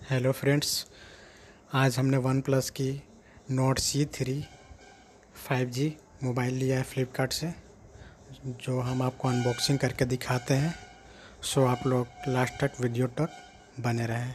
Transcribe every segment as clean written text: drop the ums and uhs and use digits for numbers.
Hello friends, आज हमने one plus की नोट C3 5G मोबाइल लिया है फ्लिपकार्ट से, जो हम आपको अनबॉक्सिंग करके दिखाते हैं। सो आप लोग लास्ट तक वीडियो तक बने रहें।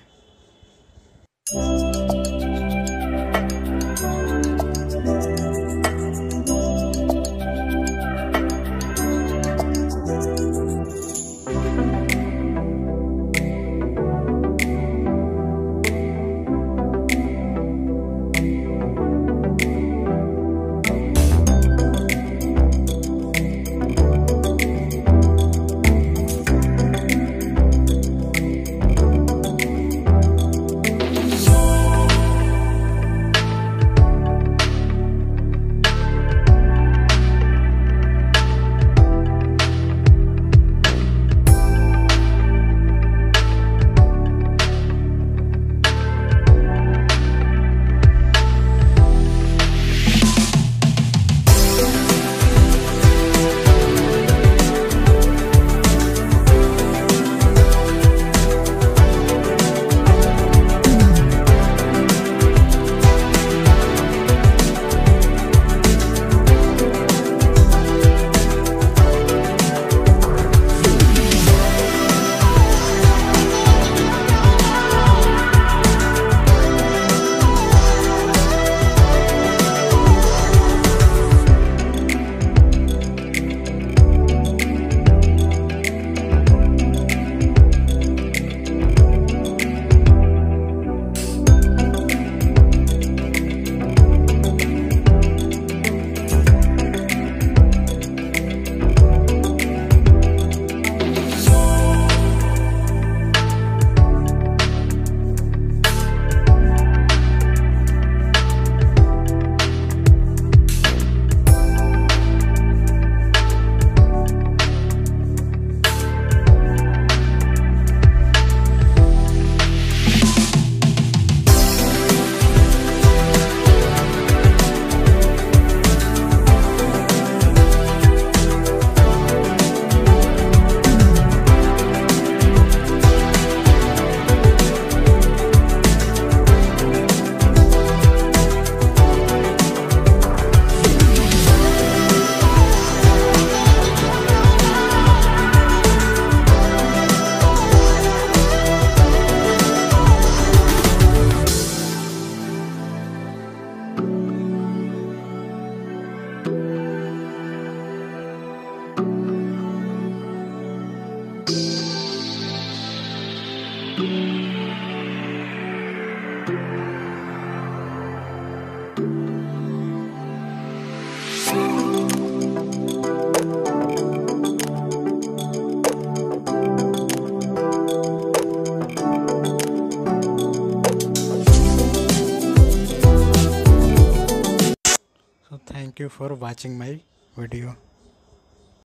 So thank you for watching my video.